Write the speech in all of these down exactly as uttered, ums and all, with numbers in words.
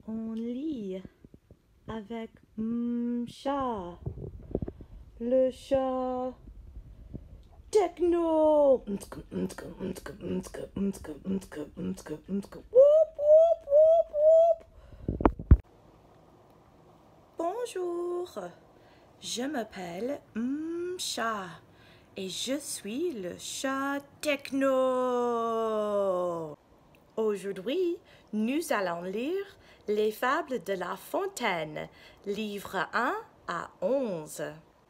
on lit avec mm, chat. Le chat techno. Bonjour, je m'appelle mm, chat et je suis le chat techno. Aujourd'hui, nous allons lire Les Fables de La Fontaine, livre un à onze.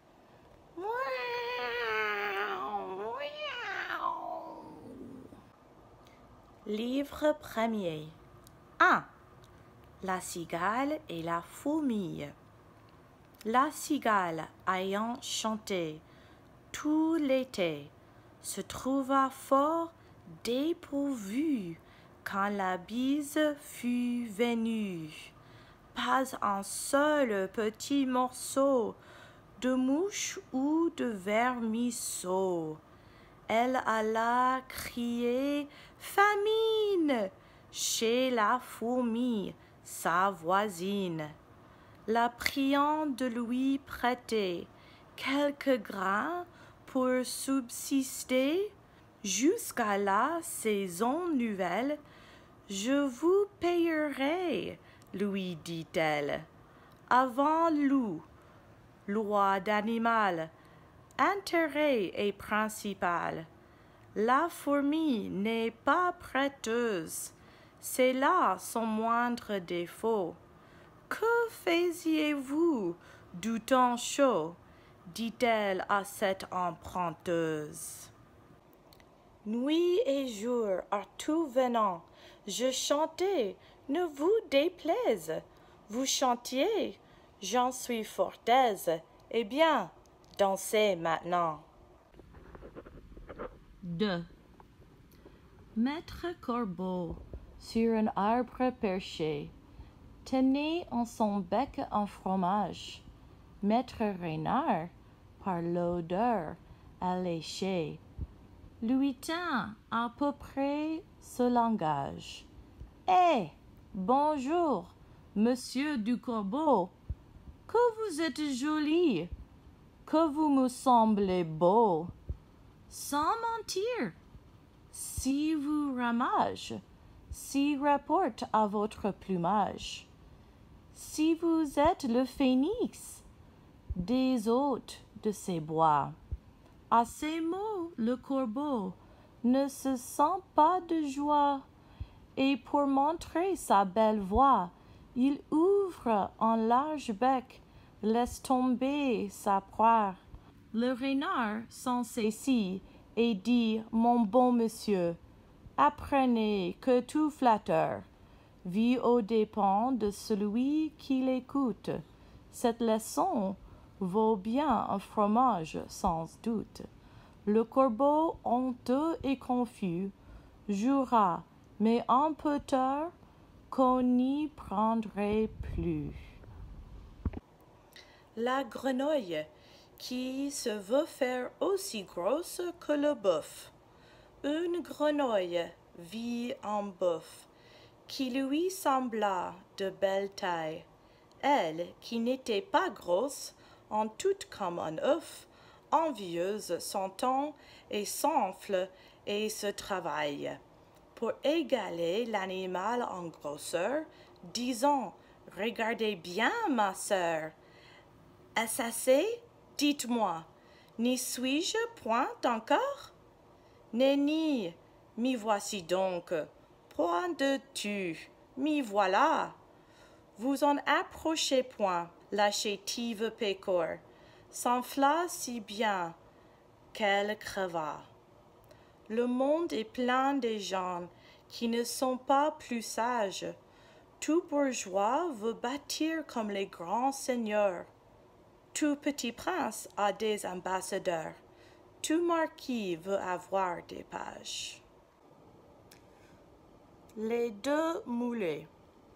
Livre premier. un. La cigale et la fourmi. La cigale, ayant chanté tout l'été, se trouva fort dépourvue quand la bise fut venue. Pas un seul petit morceau de mouche ou de vermisseau. Elle alla crier famine chez la fourmi, sa voisine, la priant de lui prêter quelques grains pour subsister jusqu'à la saison nouvelle. Je vous payerai, lui dit-elle. Avant loup, loi d'animal, intérêt est principal. La fourmi n'est pas prêteuse, c'est là son moindre défaut. Que faisiez-vous du temps chaud? Dit-elle à cette emprunteuse. Nuit et jour, à tout venant, je chantais, ne vous déplaise. Vous chantiez, j'en suis fort aise. Eh bien, dansez maintenant. deux. Maître Corbeau, sur un arbre perché, tenait en son bec un fromage. Maître Renard, par l'odeur alléchée, lui tint à peu près ce langage. Eh, bonjour, monsieur du Corbeau, que vous êtes joli, que vous me semblez beau. Sans mentir, si vous ramage, si rapporte à votre plumage, si vous êtes le phénix des hôtes de ces bois. À ces mots, le corbeau ne se sent pas de joie, et pour montrer sa belle voix, il ouvre un large bec, laisse tomber sa proie. Le renard s'en saisit et dit, mon bon monsieur, apprenez que tout flatteur vit aux dépens de celui qui l'écoute. Cette leçon vaut bien un fromage sans doute. Le corbeau, honteux et confus, jura, mais un peu tard, qu'on n'y prendrait plus. La grenouille, qui se veut faire aussi grosse que le bœuf. Une grenouille vit un bœuf, qui lui sembla de belle taille. Elle, qui n'était pas grosse, en toute comme un œuf, envieuse s'entend et s'enfle et se travaille. Pour égaler l'animal en grosseur, disons, regardez bien, ma sœur. Est-ce assez? Dites-moi, n'y suis-je point encore? Nenni, m'y voici donc, point de tu, m'y voilà. Vous en approchez point, la chétive pécore, s'enfla si bien qu'elle creva. Le monde est plein de gens qui ne sont pas plus sages. Tout bourgeois veut bâtir comme les grands seigneurs. Tout petit prince a des ambassadeurs. Tout marquis veut avoir des pages. Les deux moulets.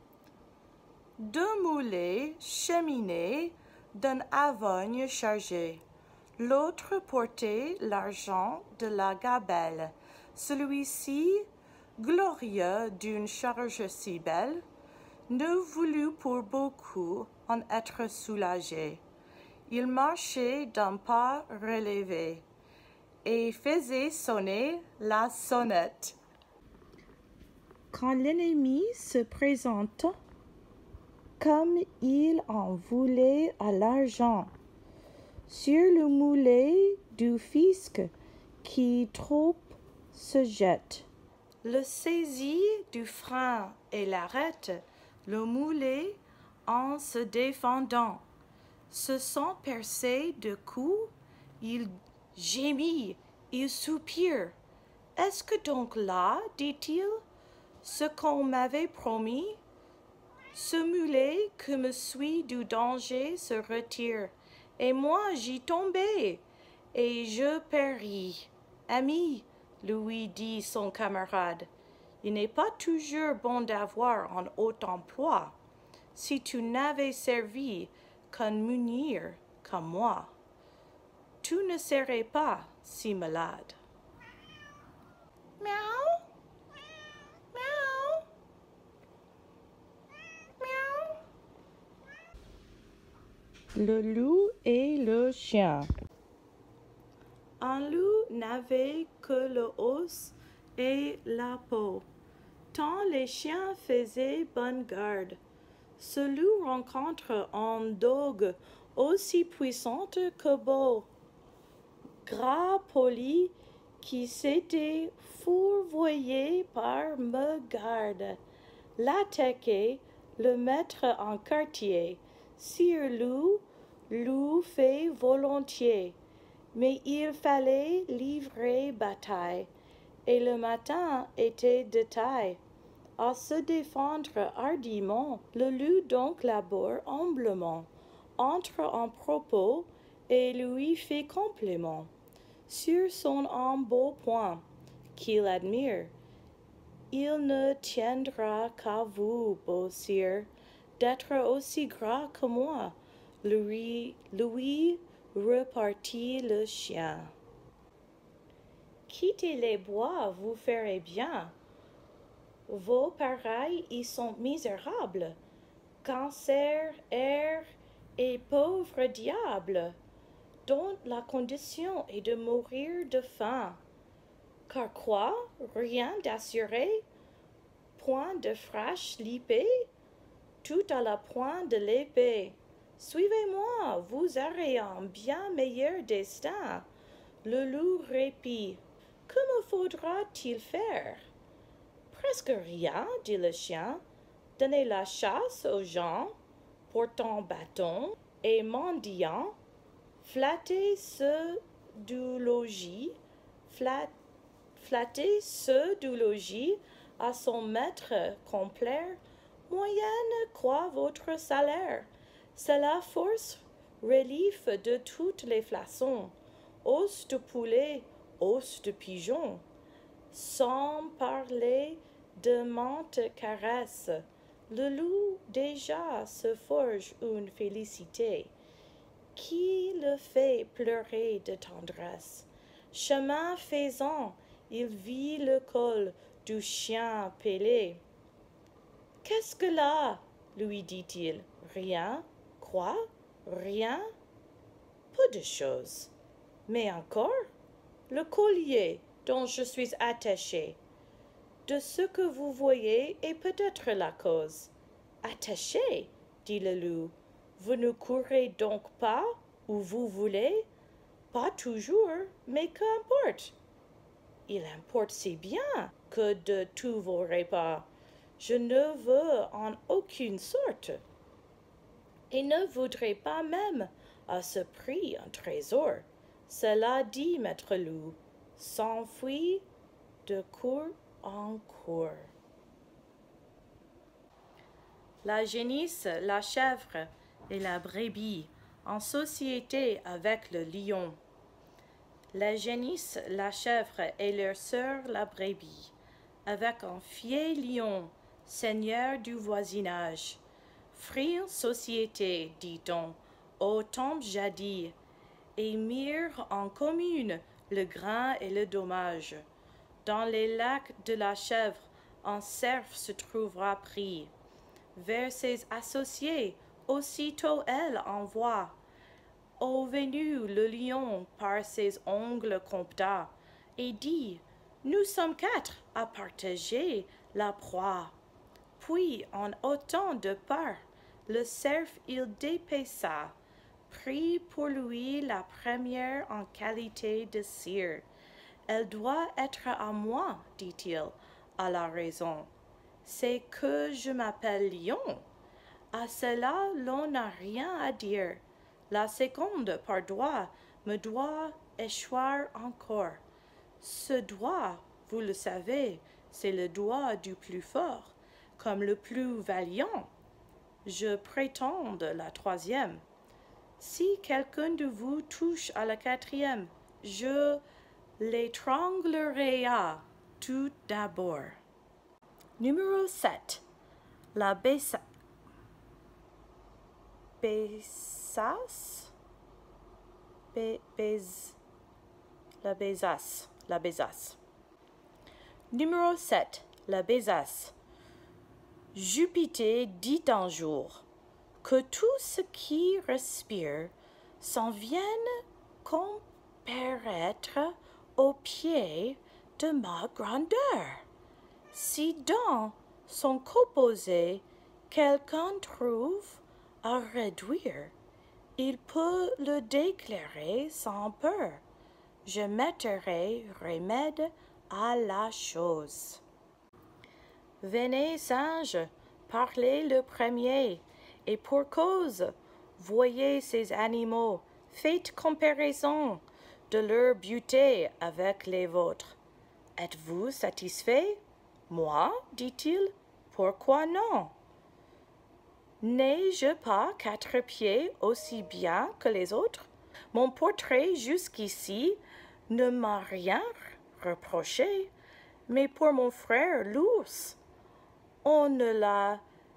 Deux moulets cheminaient d'un avogne chargé. L'autre portait l'argent de la gabelle. Celui-ci, glorieux d'une charge si belle, ne voulut pour beaucoup en être soulagé. Il marchait d'un pas relevé et faisait sonner la sonnette. Quand l'ennemi se présenta, comme il en voulait à l'argent, sur le mulet du fisc qui trop se jette, le saisit du frein et l'arrête, le mulet en se défendant. Se sent percé de coups, il gémit, il soupire. Est-ce que donc là, dit-il, ce qu'on m'avait promis? Ce mulet que me suit du danger se retire, et moi j'y tombais, et je péris. Ami, lui dit son camarade, il n'est pas toujours bon d'avoir un haut emploi. Si tu n'avais servi qu'un munir comme moi, tu ne serais pas si malade. Miaou, miaou, miaou. le loup et le chien. Un loup n'avait que le os et la peau, tant les chiens faisaient bonne garde. Ce loup rencontre un dogue aussi puissante que beau, gras poli, qui s'était fourvoyé par mégarde. L'attaquer, le mettre en quartier, sire loup, loup fait volontiers. Mais il fallait livrer bataille, et le matin était de taille. À se défendre hardiment, le loup donc labore humblement, entre en propos et lui fait compliment sur son un beau point qu'il admire. Il ne tiendra qu'à vous, beau sire, d'être aussi gras que moi, lui, lui repartit le chien. Quittez les bois, vous ferez bien. Vos pareils y sont misérables. Cancer, air et pauvres diables, dont la condition est de mourir de faim. Car quoi? Rien d'assuré? Point de fraîche lipée? Tout à la pointe de l'épée. Suivez-moi, vous aurez un bien meilleur destin. Le loup répit. Que me faudra-t-il faire? Presque rien, dit le chien. Donner la chasse aux gens, portant bâton et mendiant, flatter ceux du logis, flat, flatter ceux du logis à son maître complaire, moyenne quoi votre salaire? C'est la force relief de toutes les façons, os de poulet, os de pigeon, sans parler de maintes caresses. Le loup déjà se forge une félicité qui le fait pleurer de tendresse. Chemin faisant, il vit le col du chien pelé. Qu'est-ce que là? Lui dit-il. Rien. Quoi? Rien? Peu de choses. Mais encore? Le collier dont je suis attaché. De ce que vous voyez est peut-être la cause. Attaché, dit le loup. Vous ne courez donc pas où vous voulez? Pas toujours, mais qu'importe. Il importe si bien que de tous vos repas, je ne veux en aucune sorte, et ne voudrais pas même à ce prix un trésor. Cela dit maître loup, s'enfuit de cour en cour. La génisse, la chèvre et la brebis en société avec le lion. La génisse, la chèvre et leur sœur la brebis, avec un fier lion, seigneur du voisinage. Firent société, dit-on, au temps jadis, et mirent en commune le grain et le dommage. Dans les lacs de la chèvre, un cerf se trouvera pris. vers ses associés, aussitôt elle envoie. Au venu le lion par ses ongles compta, et dit, nous sommes quatre à partager la proie. Puis, en autant de part, le cerf il dépaissa, prit pour lui la première en qualité de sire. Elle doit être à moi, dit-il, à la raison. C'est que je m'appelle Lion. À cela, l'on n'a rien à dire. La seconde, par droit, me doit échoir encore. Ce doigt, vous le savez, c'est le doigt du plus fort, comme le plus valiant. Je prétends la troisième. Si quelqu'un de vous touche à la quatrième, je l'étranglerai tout d'abord. Numéro sept. La Bessa... Besace? Be... Bez... La Besace. La Besace. Numéro sept. La Besace. Jupiter dit un jour que tout ce qui respire s'en vienne comparaître au pied de ma grandeur. Si dans son composé quelqu'un trouve à réduire, il peut le déclarer sans peur. Je mettrai remède à la chose. Venez, singes, parlez le premier, et pour cause, voyez ces animaux, faites comparaison de leur beauté avec les vôtres. Êtes-vous satisfait? Moi, dit-il, pourquoi non? N'ai-je pas quatre pieds aussi bien que les autres? Mon portrait jusqu'ici ne m'a rien reproché, mais pour mon frère l'ours, on ne l'a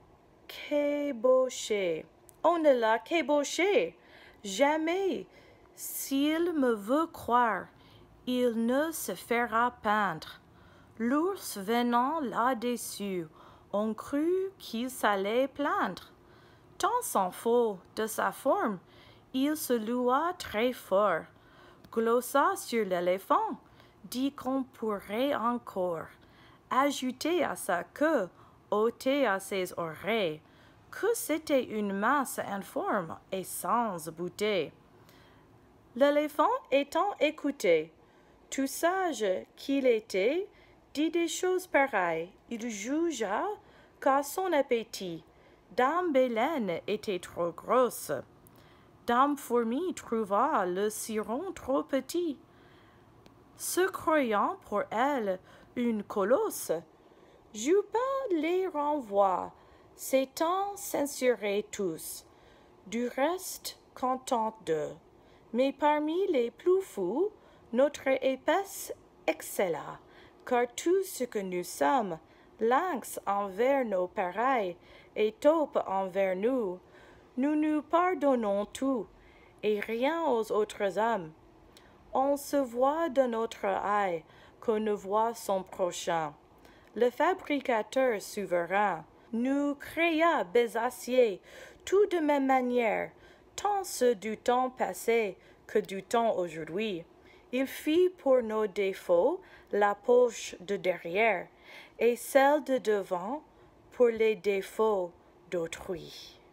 qu'ébauché. On ne l'a qu'ébauché. Jamais, s'il me veut croire, il ne se fera peindre. L'ours venant là-dessus, on crut qu'il s'allait plaindre. Tant s'en faut de sa forme, il se loua très fort, glossa sur l'éléphant, dit qu'on pourrait encore ajouter à sa queue, ôter à ses oreilles, que c'était une masse informe et sans beauté. L'éléphant étant écouté, tout sage qu'il était, dit des choses pareilles. Il jugea qu'à son appétit, Dame Baleine était trop grosse. Dame Fourmi trouva le ciron trop petit. Se croyant pour elle une colosse, Jupin les renvoie, s'étant censurés tous, du reste content d'eux. Mais parmi les plus fous, notre épaisse excella, car tout ce que nous sommes, lynx envers nos pareils et taupe envers nous, nous nous pardonnons tout, et rien aux autres hommes. On se voit de notre œil qu'on ne voit son prochain. Le fabricateur souverain nous créa bésaciers, tout de même manière, tant ceux du temps passé que du temps aujourd'hui. Il fit pour nos défauts la poche de derrière, et celle de devant pour les défauts d'autrui.